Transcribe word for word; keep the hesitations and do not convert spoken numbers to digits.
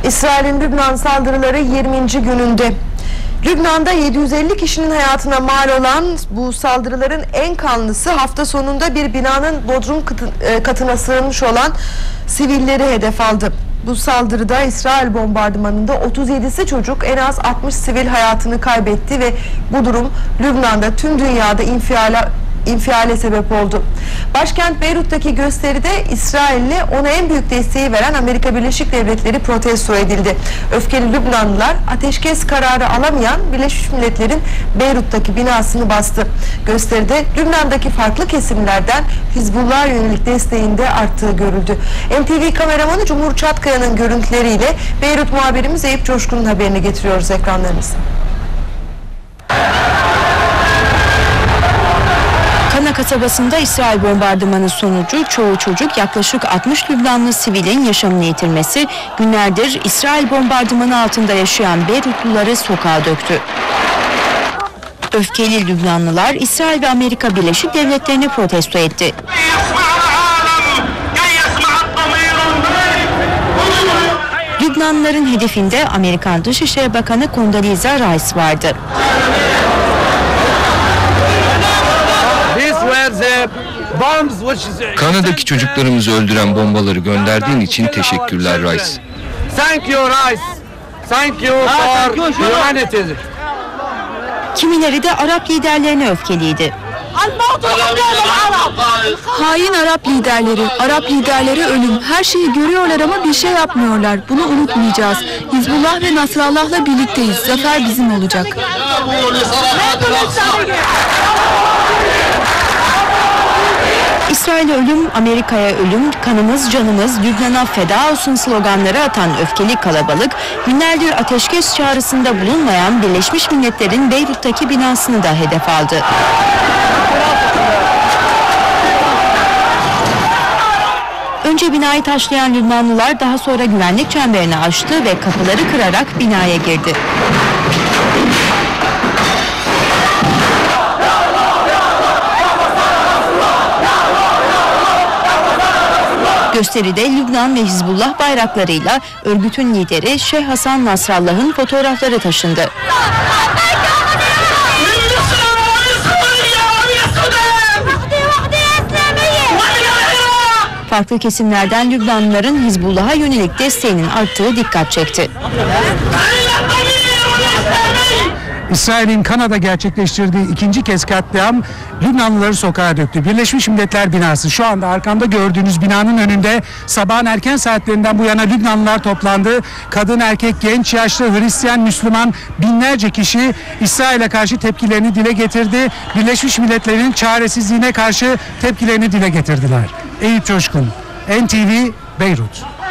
İsrail'in Lübnan saldırıları yirminci gününde. Lübnan'da yedi yüz elli kişinin hayatına mal olan bu saldırıların en kanlısı hafta sonunda bir binanın bodrum katına sığınmış olan sivilleri hedef aldı. Bu saldırıda İsrail bombardımanında otuz yedisi çocuk, en az altmış sivil hayatını kaybetti ve bu durum Lübnan'da tüm dünyada infiale infiale sebep oldu. Başkent Beyrut'taki gösteride İsrail'le ona en büyük desteği veren Amerika Birleşik Devletleri protesto edildi. Öfkeli Lübnanlılar ateşkes kararı alamayan Birleşmiş Milletler'in Beyrut'taki binasını bastı. Gösteride Lübnan'daki farklı kesimlerden Hizbullah'a yönelik desteğin de arttığı görüldü. N T V kameramanı Cumhur Çatkaya'nın görüntüleriyle Beyrut muhabirimiz Eyüp Coşkun'un haberini getiriyoruz ekranlarınıza. Kana kasabasında İsrail bombardımanı sonucu çoğu çocuk, yaklaşık altmış Lübnanlı sivilin yaşamını yitirmesi, günlerdir İsrail bombardımanı altında yaşayan Beyrutluları sokağa döktü. Öfkeli Lübnanlılar İsrail ve Amerika Birleşik Devletleri'ni protesto etti. Lübnanlıların hedefinde Amerikan Dışişleri Bakanı Condoleezza Rice vardı. Kanada'daki çocuklarımızı öldüren bombaları gönderdiğin için teşekkürler Rice. Thank you Rice. Thank you for humanity. Kimileri de Arap liderlerine öfkeliydi. Hain Arap liderleri, Arap liderleri ölüm. Her şeyi görüyorlar ama bir şey yapmıyorlar. Bunu unutmayacağız. Hizbullah ve Nasrallah'la birlikteyiz. Zafer bizim olacak. İsrail'e ölüm, Amerika'ya ölüm, kanımız canımız, Lübnan'a feda olsun sloganları atan öfkeli kalabalık, günlerdir ateşkes çağrısında bulunmayan Birleşmiş Milletler'in Beyrut'taki binasını da hedef aldı. Önce binayı taşlayan Lübnanlılar daha sonra güvenlik çemberini aştı ve kapıları kırarak binaya girdi. Gösteride Lübnan ve Hizbullah bayraklarıyla örgütün lideri Şeyh Hasan Nasrallah'ın fotoğrafları taşındı. Farklı kesimlerden Lübnanlıların Hizbullah'a yönelik desteğinin arttığı dikkat çekti. İsrail'in Kanada gerçekleştirdiği ikinci kez katliam Lübnanlıları sokağa döktü. Birleşmiş Milletler binası, şu anda arkamda gördüğünüz binanın önünde sabahın erken saatlerinden bu yana Lübnanlılar toplandı. Kadın, erkek, genç, yaşlı, Hristiyan, Müslüman binlerce kişi İsrail'e karşı tepkilerini dile getirdi. Birleşmiş Milletler'in çaresizliğine karşı tepkilerini dile getirdiler. Eyüp Coşkun, N T V, Beyrut.